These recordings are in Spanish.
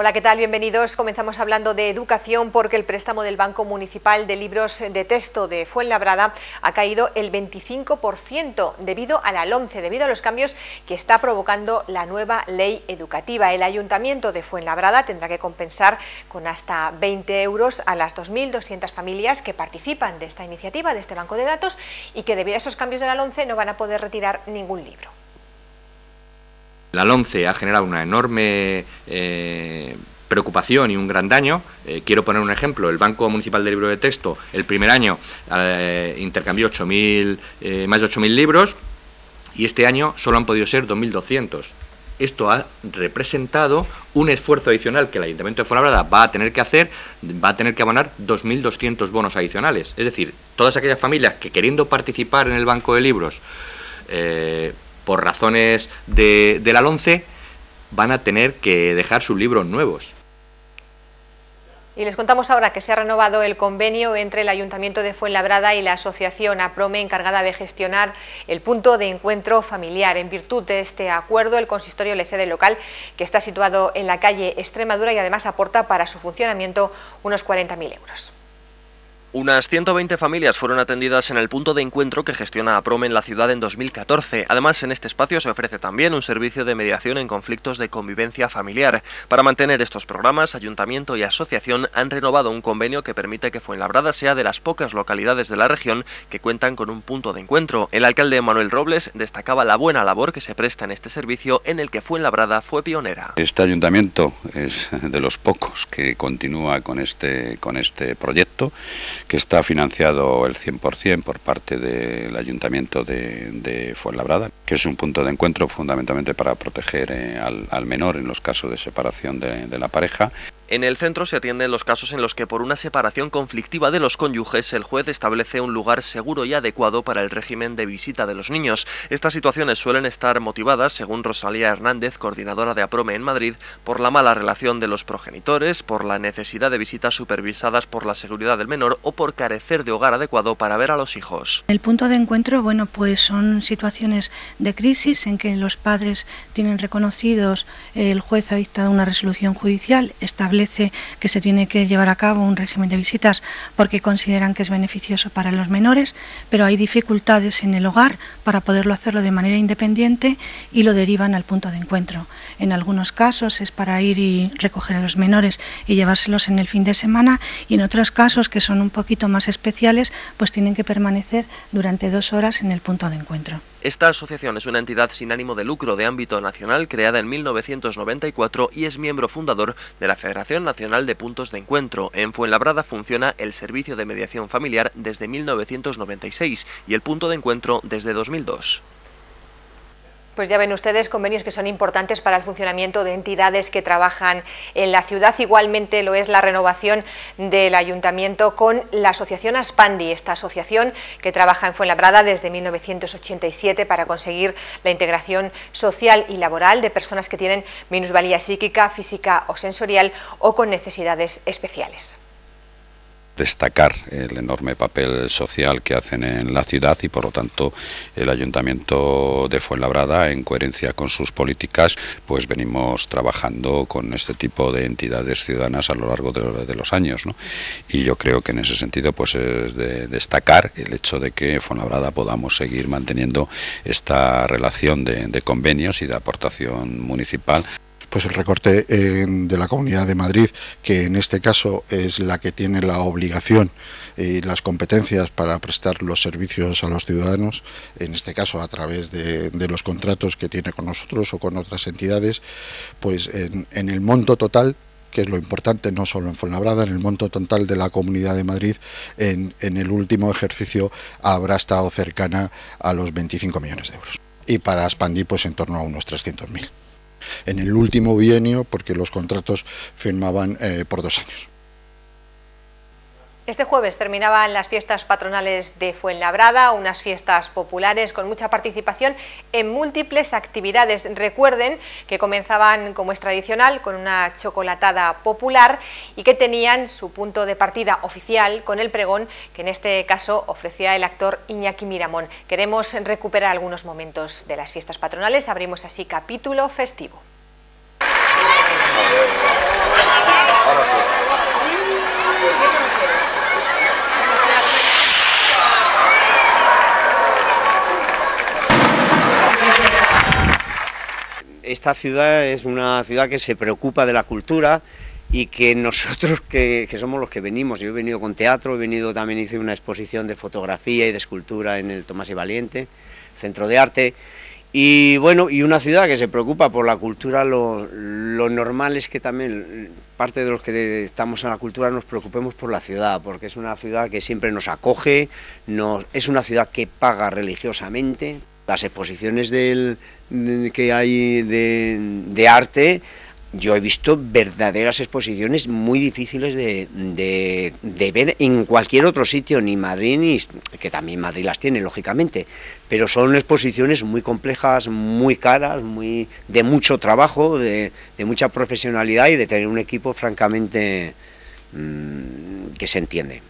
Hola, ¿qué tal? Bienvenidos. Comenzamos hablando de educación porque el préstamo del Banco Municipal de Libros de Texto de Fuenlabrada ha caído el 25% debido a la LOMCE, debido a los cambios que está provocando la nueva ley educativa. El Ayuntamiento de Fuenlabrada tendrá que compensar con hasta 20 euros a las 2.200 familias que participan de esta iniciativa, de este banco de datos, y que debido a esos cambios de la LOMCE no van a poder retirar ningún libro. La LOMCE ha generado una enorme preocupación y un gran daño. Quiero poner un ejemplo. El Banco Municipal de Libro de Texto el primer año intercambió más de 8.000 libros y este año solo han podido ser 2.200. Esto ha representado un esfuerzo adicional que el Ayuntamiento de Fuenlabrada va a tener que hacer, va a tener que abonar 2.200 bonos adicionales. Es decir, todas aquellas familias que queriendo participar en el Banco de Libros por razones de la LOMCE, van a tener que dejar sus libros nuevos. Y les contamos ahora que se ha renovado el convenio entre el Ayuntamiento de Fuenlabrada y la asociación APROME, encargada de gestionar el punto de encuentro familiar. En virtud de este acuerdo, el consistorio le cede el local, que está situado en la calle Extremadura, y además aporta para su funcionamiento unos 40.000 euros. Unas 120 familias fueron atendidas en el punto de encuentro que gestiona APROME en la ciudad en 2014. Además, en este espacio se ofrece también un servicio de mediación en conflictos de convivencia familiar. Para mantener estos programas, Ayuntamiento y Asociación han renovado un convenio que permite que Fuenlabrada sea de las pocas localidades de la región que cuentan con un punto de encuentro. El alcalde Manuel Robles destacaba la buena labor que se presta en este servicio, en el que Fuenlabrada fue pionera. Este ayuntamiento es de los pocos que continúa con este proyecto, que está financiado el 100% por parte del Ayuntamiento de Fuenlabrada, que es un punto de encuentro fundamentalmente para proteger al menor en los casos de separación de la pareja. En el centro se atienden los casos en los que por una separación conflictiva de los cónyuges el juez establece un lugar seguro y adecuado para el régimen de visita de los niños. Estas situaciones suelen estar motivadas, según Rosalía Hernández, coordinadora de APROME en Madrid, por la mala relación de los progenitores, por la necesidad de visitas supervisadas por la seguridad del menor o por carecer de hogar adecuado para ver a los hijos. El punto de encuentro, bueno, pues son situaciones de crisis en que los padres tienen reconocidos, el juez ha dictado una resolución judicial, establece que se tiene que llevar a cabo un régimen de visitas porque consideran que es beneficioso para los menores, pero hay dificultades en el hogar para poderlo hacerlo de manera independiente y lo derivan al punto de encuentro. En algunos casos es para ir y recoger a los menores y llevárselos en el fin de semana, y en otros casos, que son un poquito más especiales, pues tienen que permanecer durante 2 horas en el punto de encuentro. Esta asociación es una entidad sin ánimo de lucro de ámbito nacional creada en 1994 y es miembro fundador de la Federación Nacional de Puntos de Encuentro. En Fuenlabrada funciona el Servicio de Mediación Familiar desde 1996 y el punto de encuentro desde 2002. Pues ya ven ustedes, convenios que son importantes para el funcionamiento de entidades que trabajan en la ciudad. Igualmente lo es la renovación del Ayuntamiento con la asociación Aspandi, esta asociación que trabaja en Fuenlabrada desde 1987 para conseguir la integración social y laboral de personas que tienen minusvalía psíquica, física o sensorial o con necesidades especiales. Destacar el enorme papel social que hacen en la ciudad y por lo tanto el Ayuntamiento de Fuenlabrada, en coherencia con sus políticas, pues venimos trabajando con este tipo de entidades ciudadanas a lo largo de los años, ¿no? Y yo creo que en ese sentido pues es de destacar el hecho de que Fuenlabrada podamos seguir manteniendo esta relación de convenios y de aportación municipal. Pues el recorte de la Comunidad de Madrid, que en este caso es la que tiene la obligación y las competencias para prestar los servicios a los ciudadanos, en este caso a través de los contratos que tiene con nosotros o con otras entidades, pues en el monto total, que es lo importante, no solo en Fuenlabrada, en el monto total de la Comunidad de Madrid, en el último ejercicio habrá estado cercana a los 25 millones de euros. Y para Aspandi, pues en torno a unos 300.000. En el último bienio, porque los contratos firmaban por 2 años. Este jueves terminaban las fiestas patronales de Fuenlabrada, unas fiestas populares con mucha participación en múltiples actividades. Recuerden que comenzaban, como es tradicional, con una chocolatada popular y que tenían su punto de partida oficial con el pregón que en este caso ofrecía el actor Iñaki Miramón. Queremos recuperar algunos momentos de las fiestas patronales, abrimos así capítulo festivo. esta ciudad es una ciudad que se preocupa de la cultura y que nosotros que somos los que venimos, yo he venido con teatro, también hice una exposición de fotografía y de escultura en el Tomás y Valiente, Centro de Arte, y bueno, y una ciudad que se preocupa por la cultura, lo normal es que también parte de los que estamos en la cultura nos preocupemos por la ciudad, porque es una ciudad que siempre nos acoge, es una ciudad que paga religiosamente. Las exposiciones que hay de arte, yo he visto verdaderas exposiciones muy difíciles de ver en cualquier otro sitio, ni Madrid, que también Madrid las tiene, lógicamente, pero son exposiciones muy complejas, muy caras, de mucho trabajo, de mucha profesionalidad y de tener un equipo francamente que se entiende.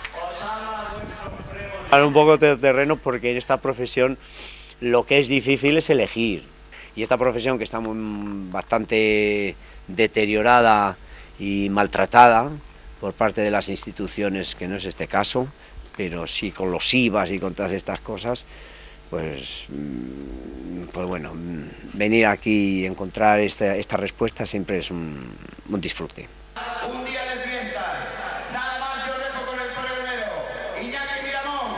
Un poco de terreno, porque en esta profesión lo que es difícil es elegir. Y esta profesión, que está bastante deteriorada y maltratada por parte de las instituciones, que no es este caso, pero sí con los IVAs y con todas estas cosas, pues bueno, venir aquí y encontrar esta respuesta siempre es un disfrute. Un día de fiesta, nada más yo dejo con el primero, Iñaki Miramón.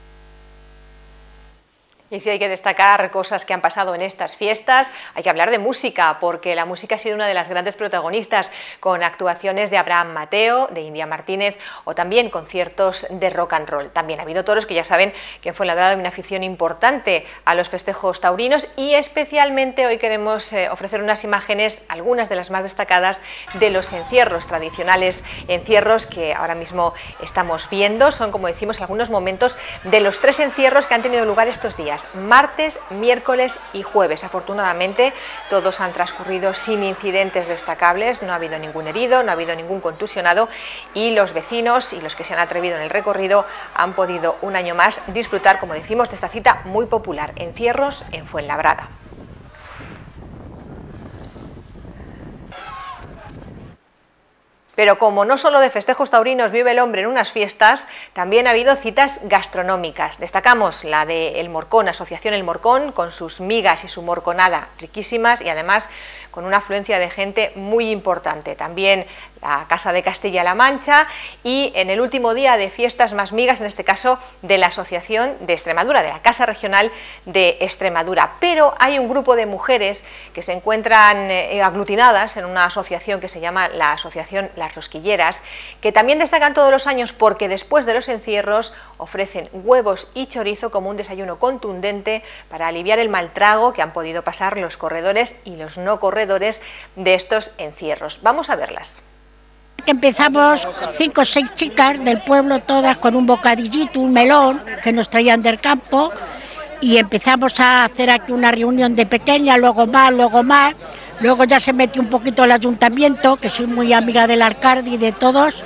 Y si hay que destacar cosas que han pasado en estas fiestas, hay que hablar de música, porque la música ha sido una de las grandes protagonistas, con actuaciones de Abraham Mateo, de India Martínez, o también conciertos de rock and roll. También ha habido toros, que ya saben que en Fuenlabrada hay una afición importante a los festejos taurinos, y especialmente hoy queremos ofrecer unas imágenes, algunas de las más destacadas, de los encierros tradicionales, encierros que ahora mismo estamos viendo. Son, como decimos, algunos momentos de los 3 encierros que han tenido lugar estos días: martes, miércoles y jueves. Afortunadamente todos han transcurrido sin incidentes destacables, no ha habido ningún herido, no ha habido ningún contusionado, y los vecinos y los que se han atrevido en el recorrido han podido un año más disfrutar, como decimos, de esta cita muy popular, encierros en Fuenlabrada. Pero como no solo de festejos taurinos vive el hombre en unas fiestas, también ha habido citas gastronómicas. Destacamos la de El Morcón, Asociación El Morcón, con sus migas y su morconada riquísimas, y además con una afluencia de gente muy importante. También la Casa de Castilla-La Mancha, y en el último día de fiestas más migas, en este caso de la Asociación de Extremadura, de la Casa Regional de Extremadura. Pero hay un grupo de mujeres que se encuentran aglutinadas en una asociación que se llama la Asociación Las Rosquilleras, que también destacan todos los años porque después de los encierros ofrecen huevos y chorizo como un desayuno contundente para aliviar el mal trago que han podido pasar los corredores y los no corredores de estos encierros. Vamos a verlas. Empezamos 5 o 6 chicas del pueblo, todas con un bocadillito, un melón que nos traían del campo, y empezamos a hacer aquí una reunión de pequeña, luego luego ya se metió un poquito el ayuntamiento, que soy muy amiga del alcalde y de todos,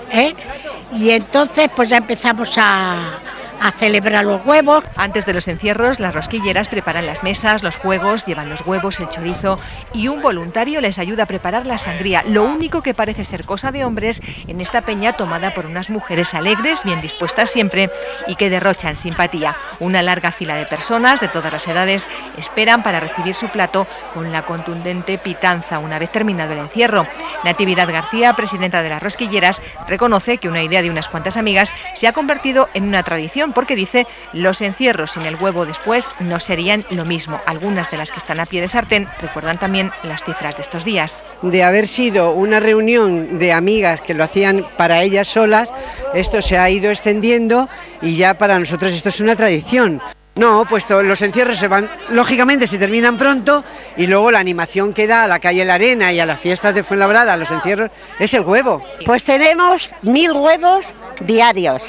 y entonces pues ya empezamos a celebrar los huevos. Antes de los encierros, las rosquilleras preparan las mesas, los juegos, llevan los huevos, el chorizo, y un voluntario les ayuda a preparar la sangría, lo único que parece ser cosa de hombres en esta peña tomada por unas mujeres alegres, bien dispuestas siempre y que derrochan simpatía. Una larga fila de personas de todas las edades esperan para recibir su plato con la contundente pitanza una vez terminado el encierro. Natividad García, presidenta de las rosquilleras, reconoce que una idea de unas cuantas amigas se ha convertido en una tradición, porque dice, los encierros sin el huevo después no serían lo mismo. Algunas de las que están a pie de sartén recuerdan también las cifras de estos días. De haber sido una reunión de amigas que lo hacían para ellas solas, esto se ha ido extendiendo y ya para nosotros esto es una tradición. No, pues los encierros se van, lógicamente se terminan pronto, y luego la animación que da a la calle La Arena y a las fiestas de Fuenlabrada, los encierros, es el huevo. Pues tenemos 1000 huevos diarios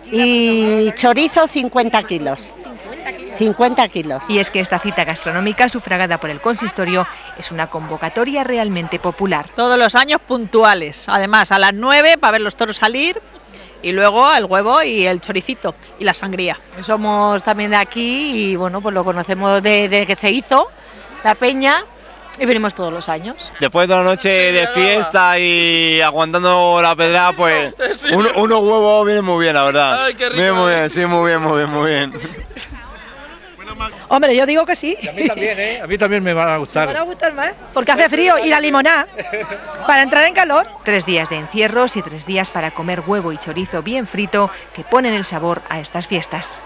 y chorizo 50 kilos. 50 kilos. Y es que esta cita gastronómica, sufragada por el consistorio, es una convocatoria realmente popular. Todos los años puntuales, además a las 9 para ver los toros salir, y luego el huevo y el choricito y la sangría. Somos también de aquí y bueno, pues lo conocemos desde que se hizo la peña y venimos todos los años. Después de una noche de fiesta y aguantando la pedra, pues unos huevos vienen muy bien, la verdad. Ay, qué rico. Viene muy bien, sí, muy bien. Hombre, yo digo que sí. Y a mí también, ¿eh? A mí también me van a gustar. Me van a gustar más, porque hace frío y la limonada, para entrar en calor. 3 días de encierros y 3 días para comer huevo y chorizo bien frito que ponen el sabor a estas fiestas.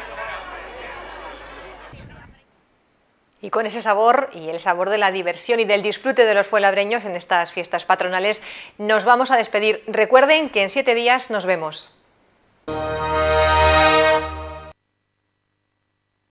Y con ese sabor y el sabor de la diversión y del disfrute de los fuenlabreños en estas fiestas patronales nos vamos a despedir. Recuerden que en 7 días nos vemos.